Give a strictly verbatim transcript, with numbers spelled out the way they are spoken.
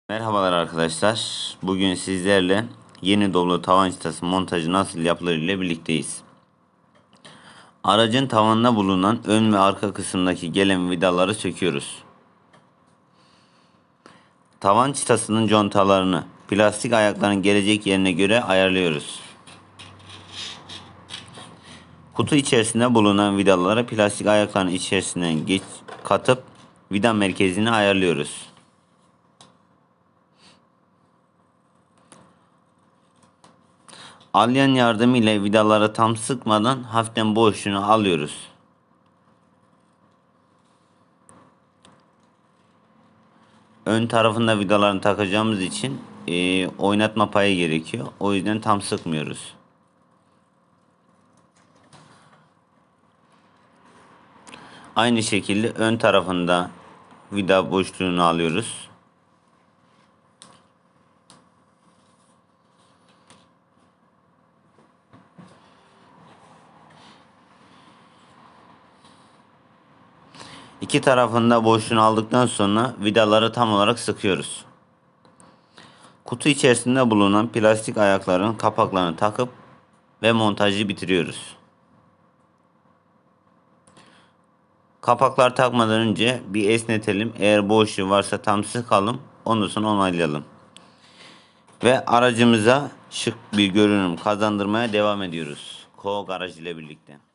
Merhabalar arkadaşlar. Bugün sizlerle yeni dolu tavan çıtası montajı nasıl yapılır ile birlikteyiz. Aracın tavanında bulunan ön ve arka kısımdaki gelen vidaları söküyoruz. Tavan çıtasının contalarını plastik ayakların gelecek yerine göre ayarlıyoruz. Kutu içerisinde bulunan vidaları plastik ayakların içerisinden geç katıp vida merkezini ayarlıyoruz. Alyan yardımıyla vidaları tam sıkmadan hafiften boşluğunu alıyoruz. Ön tarafında vidalarını takacağımız için e, oynatma payı gerekiyor. O yüzden tam sıkmıyoruz. Aynı şekilde ön tarafında vida boşluğunu alıyoruz. İki tarafında boşluğunu aldıktan sonra vidaları tam olarak sıkıyoruz. Kutu içerisinde bulunan plastik ayakların kapaklarını takıp ve montajı bitiriyoruz. Kapaklar takmadan önce bir esnetelim. Eğer boşluğu varsa tam sıkalım. Ondan sonra onaylayalım. Ve aracımıza şık bir görünüm kazandırmaya devam ediyoruz. Ko garaj ile birlikte.